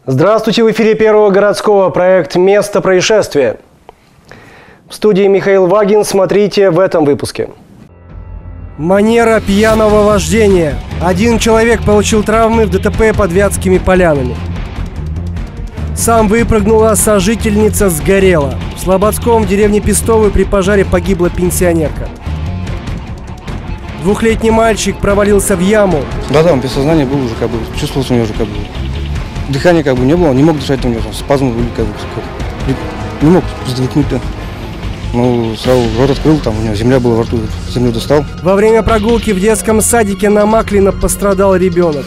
Здравствуйте, в эфире Первого городского проект «Место происшествия». В студии Михаил Вагин. Смотрите в этом выпуске. Манера пьяного вождения. Один человек получил травмы в ДТП под Вятскими полянами. Сам выпрыгнула, сожительница сгорела. В Слободском, в деревне Пестовой, при пожаре погибла пенсионерка. Двухлетний мальчик провалился в яму. Да, он без сознания был уже, чувствовался у него уже дыхания не было, он не мог дышать, у него спазмы были, не мог вздохнуть, да. Ну, сразу рот открыл, там у него земля была во рту, землю достал. Во время прогулки в детском садике на Маклина пострадал ребенок.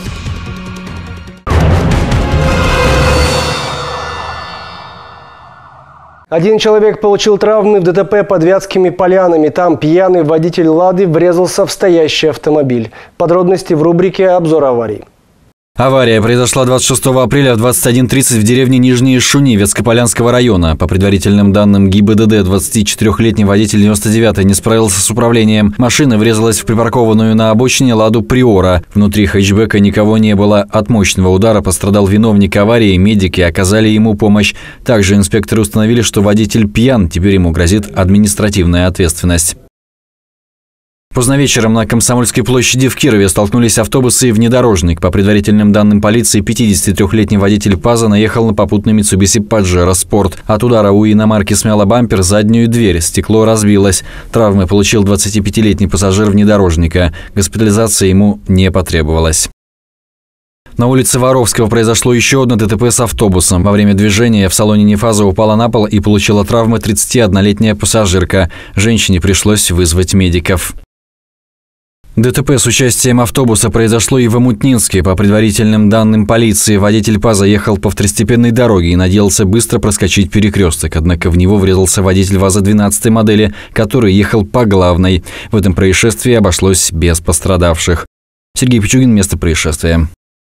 Один человек получил травмы в ДТП под Вятскими полянами. Там пьяный водитель «Лады» врезался в стоящий автомобиль. Подробности в рубрике «Обзор аварий». Авария произошла 26 апреля в 21:30 в деревне Нижние Шуни Вятскополянского района. По предварительным данным ГИБДД, 24-летний водитель 99-й не справился с управлением. Машина врезалась в припаркованную на обочине «Ладу» Приора. Внутри хэтчбека никого не было. От мощного удара пострадал виновник аварии. Медики оказали ему помощь. Также инспекторы установили, что водитель пьян. Теперь ему грозит административная ответственность. Поздно вечером на Комсомольской площади в Кирове столкнулись автобусы и внедорожник. По предварительным данным полиции, 53-летний водитель ПАЗа наехал на попутный Mitsubishi Pajero Sport. От удара у иномарки смяло бампер, заднюю дверь, стекло разбилось. Травмы получил 25-летний пассажир внедорожника. Госпитализация ему не потребовалась. На улице Воровского произошло еще одно ДТП с автобусом. Во время движения в салоне Нефаза упала на пол и получила травмы 31-летняя пассажирка. Женщине пришлось вызвать медиков. ДТП с участием автобуса произошло и в Омутнинске. По предварительным данным полиции, водитель ПАЗа ехал по второстепенной дороге и надеялся быстро проскочить перекресток. Однако в него врезался водитель ВАЗа 12-й модели, который ехал по главной. В этом происшествии обошлось без пострадавших. Сергей Пичугин, место происшествия.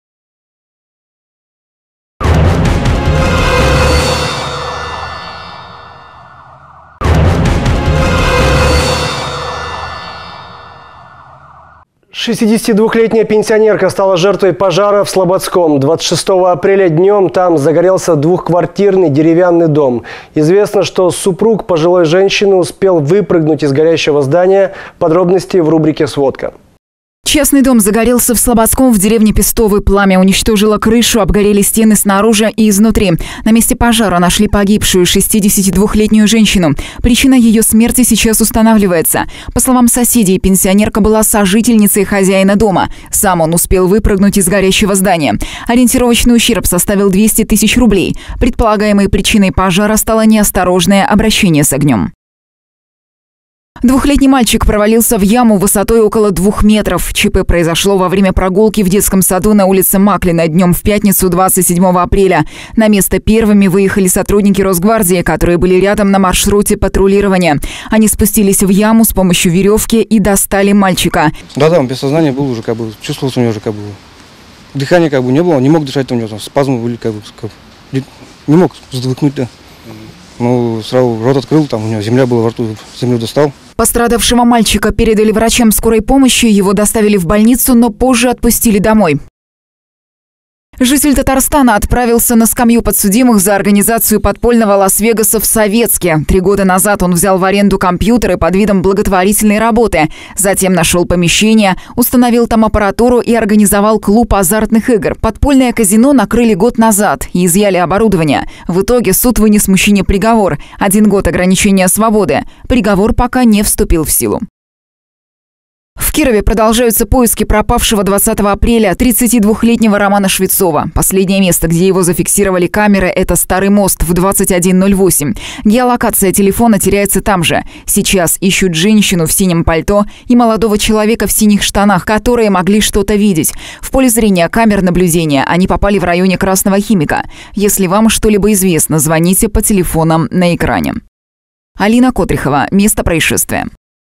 Шестидесятидвухлетняя пенсионерка стала жертвой пожара в Слободском. 26 апреля днем там загорелся двухквартирный деревянный дом. Известно, что супруг пожилой женщины успел выпрыгнуть из горящего здания. Подробности в рубрике «Сводка». Частный дом загорелся в Слободском, в деревне Пестовой. Пламя уничтожило крышу, обгорели стены снаружи и изнутри. На месте пожара нашли погибшую 62-летнюю женщину. Причина ее смерти сейчас устанавливается. По словам соседей, пенсионерка была сожительницей хозяина дома. Сам он успел выпрыгнуть из горящего здания. Ориентировочный ущерб составил 200 тысяч рублей. Предполагаемой причиной пожара стало неосторожное обращение с огнем. Двухлетний мальчик провалился в яму высотой около 2 метров. ЧП произошло во время прогулки в детском саду на улице Маклина днем в пятницу 27 апреля. На место первыми выехали сотрудники Росгвардии, которые были рядом на маршруте патрулирования. Они спустились в яму с помощью веревки и достали мальчика. Да, он без сознания был уже, чувствовался у него уже, дыхания не было, он не мог дышать, у него спазмы были, не мог вздохнуть, да. Ну, сразу рот открыл, там у него земля была во рту, землю достал. Пострадавшего мальчика передали врачам скорой помощи, его доставили в больницу, но позже отпустили домой. Житель Татарстана отправился на скамью подсудимых за организацию подпольного Лас-Вегаса в Советске. 3 года назад он взял в аренду компьютеры под видом благотворительной работы. Затем нашел помещение, установил там аппаратуру и организовал клуб азартных игр. Подпольное казино накрыли год назад и изъяли оборудование. В итоге суд вынес мужчине приговор – 1 год ограничения свободы. Приговор пока не вступил в силу. В Кирове продолжаются поиски пропавшего 20 апреля 32-летнего Романа Швецова. Последнее место, где его зафиксировали камеры, это Старый мост в 21:08. Геолокация телефона теряется там же. Сейчас ищут женщину в синем пальто и молодого человека в синих штанах, которые могли что-то видеть. В поле зрения камер наблюдения они попали в районе Красного Химика. Если вам что-либо известно, звоните по телефонам на экране. Алина Котрихова. Место происшествия.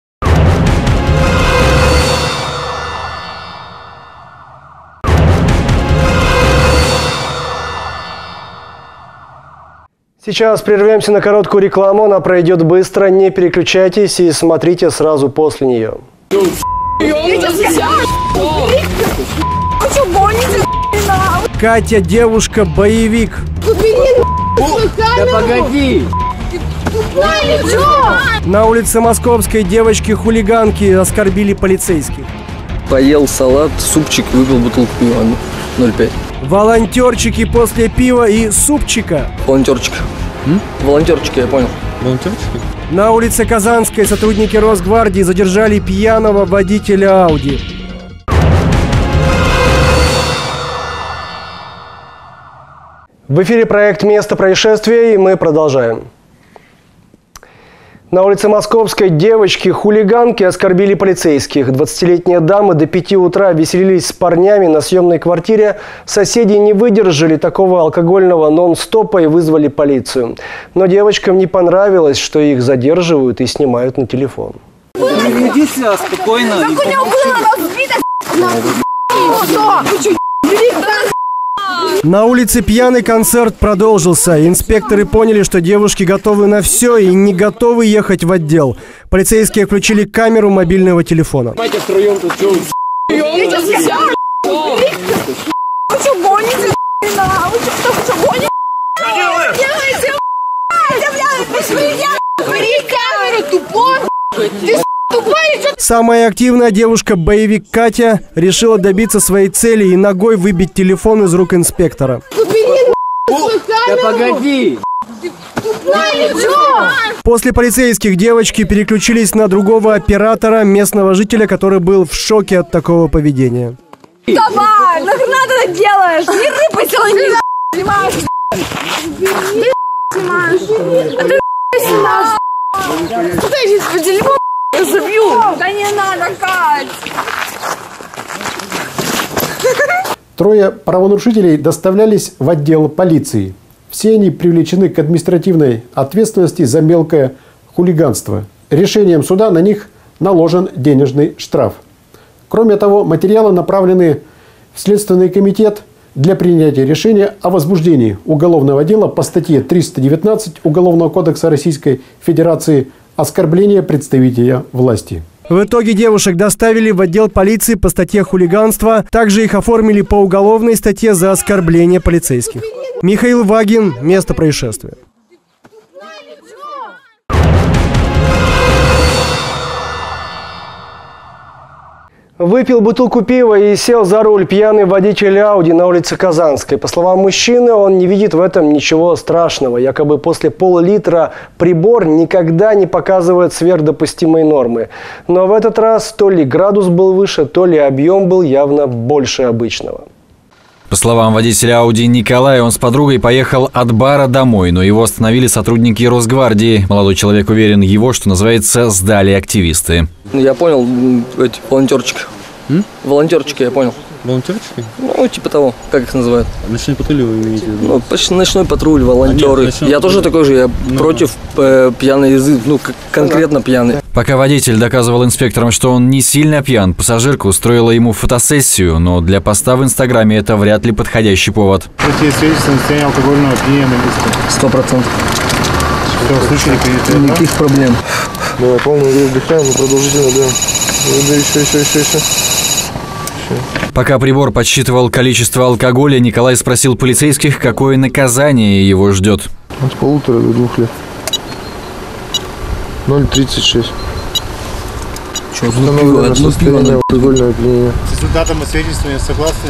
Сейчас прервемся на короткую рекламу, она пройдет быстро, не переключайтесь и смотрите сразу после нее. Катя, девушка-боевик. Да погоди! На улице Московской девочки-хулиганки оскорбили полицейских. Поел салат, супчик, выпил бутылку пива 0,5. Волонтерчики после пива и супчика. Волонтерчик. Волонтерчики, я понял. Волонтерчики? На улице Казанской сотрудники Росгвардии задержали пьяного водителя Ауди. В эфире проект «Место происшествия», и мы продолжаем. На улице Московской девочки-хулиганки оскорбили полицейских. 20-летние дамы до 5 утра веселились с парнями на съемной квартире. Соседи не выдержали такого алкогольного нон-стопа и вызвали полицию. Но девочкам не понравилось, что их задерживают и снимают на телефон. Веди себя спокойно. Как у него было разбито, На улице пьяный концерт продолжился. Инспекторы поняли, что девушки готовы на все и не готовы ехать в отдел. Полицейские включили камеру мобильного телефона. Вы что, гоните? Вы что, гоните? Бери камеру, тупой! Ты тупая, что? Самая активная девушка-боевик Катя решила добиться своей цели и ногой выбить телефон из рук инспектора. Да погоди! После полицейских девочки переключились на другого оператора, местного жителя, который был в шоке от такого поведения. Давай, нахрена ты так делаешь? Не рыпайся, не снимаешь. А ты снимаешь. Куда я сейчас по телефону забью? Да не надо, Кать. Трое правонарушителей доставлялись в отдел полиции. Все они привлечены к административной ответственности за мелкое хулиганство. Решением суда на них наложен денежный штраф. Кроме того, материалы направлены в Следственный комитет для принятия решения о возбуждении уголовного дела по статье 319 Уголовного кодекса Российской Федерации «Оскорбление представителя власти». В итоге девушек доставили в отдел полиции по статье хулиганства. Также их оформили по уголовной статье за оскорбление полицейских. Михаил Вагин. Место происшествия. Выпил бутылку пива и сел за руль пьяный водитель Ауди на улице Казанской. По словам мужчины, он не видит в этом ничего страшного. Якобы после пол-литра прибор никогда не показывает сверхдопустимой нормы. Но в этот раз то ли градус был выше, то ли объем был явно больше обычного. По словам водителя Ауди Николая, он с подругой поехал от бара домой, но его остановили сотрудники Росгвардии. Молодой человек уверен, его, что называется, сдали активисты. Я понял, эти волонтерчики. Волонтерчики, я понял. Волонтерчики? Ну, типа того, как их называют. Ночной патруль вы имеете в виду? Ну, почти ночной патруль, волонтеры. Я тоже такой же, я против пьяной езды, ну, конкретно пьяный. Пока водитель доказывал инспекторам, что он не сильно пьян, пассажирка устроила ему фотосессию, но для поста в Инстаграме это вряд ли подходящий повод. Эти свидетельства на состояние алкогольного опьянения на листе. 100%. Все, слушали, перед Никаких проблем. Давай, полную грудь вдыхаем, но продолжительно, да. Да, еще. Пока прибор подсчитывал количество алкоголя, Николай спросил полицейских, какое наказание его ждет. От 1,5 до 2 лет. 0,36. Что, одно алкогольное опьянение. С результатом и свидетельствами согласны?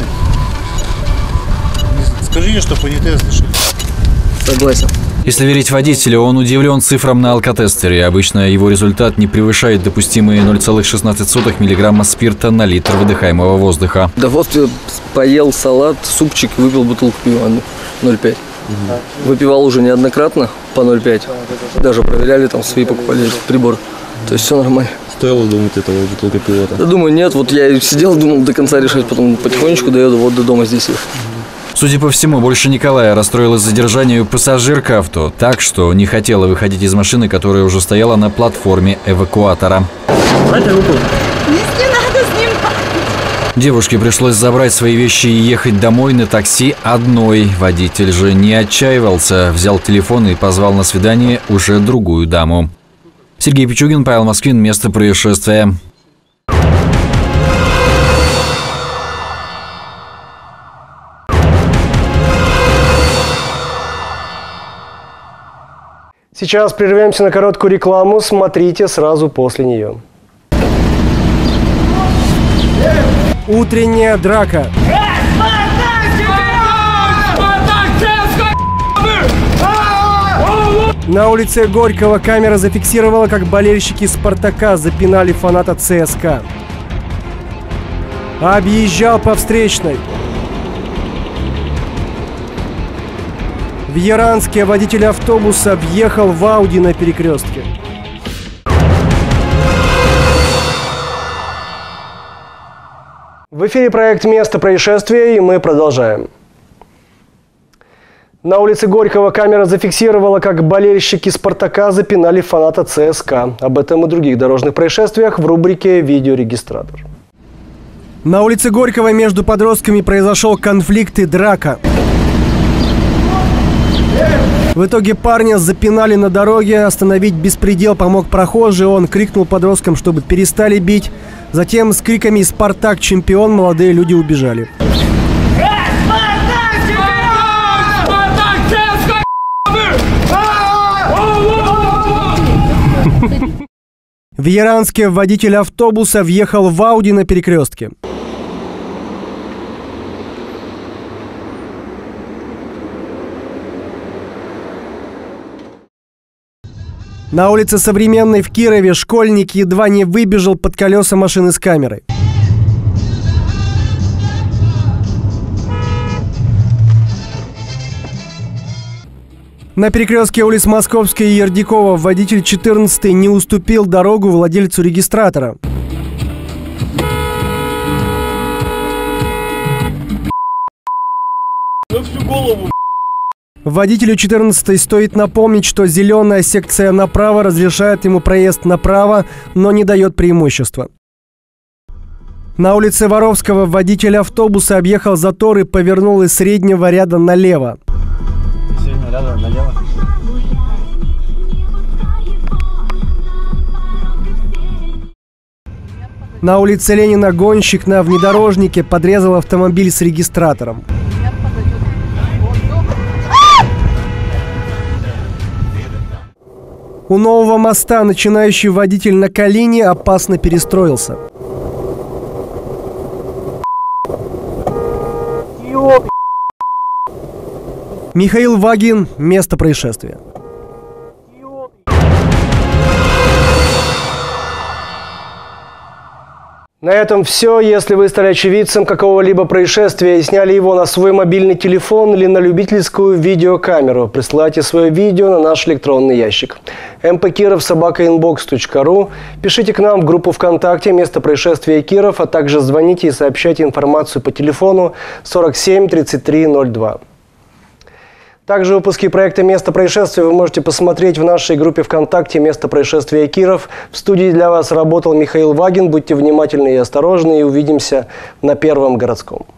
Скажи, что понятые слышали. Согласен. Если верить водителю, он удивлен цифрам на алкотестере. Обычно его результат не превышает допустимые 0,16 мг спирта на литр выдыхаемого воздуха. Да вот поел салат, супчик, выпил бутылку пива 0,5. Выпивал уже неоднократно по 0,5. Даже проверяли, там свои покупали прибор. То есть все нормально. Стоило думать этого бутылка пива-то? Да думаю, нет. Вот я сидел, думал до конца решать, потом потихонечку доеду вот до дома здесь. Судя по всему, больше Николая расстроилась задержанию пассажирка авто, так что не хотела выходить из машины, которая уже стояла на платформе эвакуатора. Дайте руку. Не надо снимать. Девушке пришлось забрать свои вещи и ехать домой на такси одной. Водитель же не отчаивался, взял телефон и позвал на свидание уже другую даму. Сергей Пичугин, Павел Москвин. Место происшествия. Сейчас прервемся на короткую рекламу. Смотрите сразу после нее. Утренняя драка. На улице Горького камера зафиксировала, как болельщики «Спартака» запинали фаната ЦСКА. Объезжал по встречной. В Яранске водитель автобуса въехал в Ауди на перекрестке. В эфире проект «Место происшествия», и мы продолжаем. На улице Горького камера зафиксировала, как болельщики «Спартака» запинали фаната ЦСКА. Об этом и других дорожных происшествиях в рубрике «Видеорегистратор». На улице Горького между подростками произошел конфликт и драка. В итоге парня запинали на дороге. Остановить беспредел помог прохожий. Он крикнул подросткам, чтобы перестали бить. Затем с криками «Спартак чемпион» молодые люди убежали. В Яранске водитель автобуса въехал в Ауди на перекрестке. На улице Современной в Кирове школьник едва не выбежал под колеса машины с камерой. На перекрестке улиц Московской и Ердикова водитель 14-й не уступил дорогу владельцу регистратора. Водителю 14-й стоит напомнить, что зеленая секция направо разрешает ему проезд направо, но не дает преимущества. На улице Воровского водитель автобуса объехал затор и повернул из среднего ряда налево. На улице Ленина гонщик на внедорожнике подрезал автомобиль с регистратором. У нового моста начинающий водитель на Калине опасно перестроился. Михаил Вагин. Место происшествия. На этом все. Если вы стали очевидцем какого-либо происшествия и сняли его на свой мобильный телефон или на любительскую видеокамеру, присылайте свое видео на наш электронный ящик mpkirov@inbox.ru. Пишите к нам в группу ВКонтакте «Место происшествия Киров», а также звоните и сообщайте информацию по телефону 47 33 02. Также выпуски проекта «Место происшествия» вы можете посмотреть в нашей группе ВКонтакте «Место происшествия Киров». В студии для вас работал Михаил Вагин. Будьте внимательны и осторожны, и увидимся на Первом городском.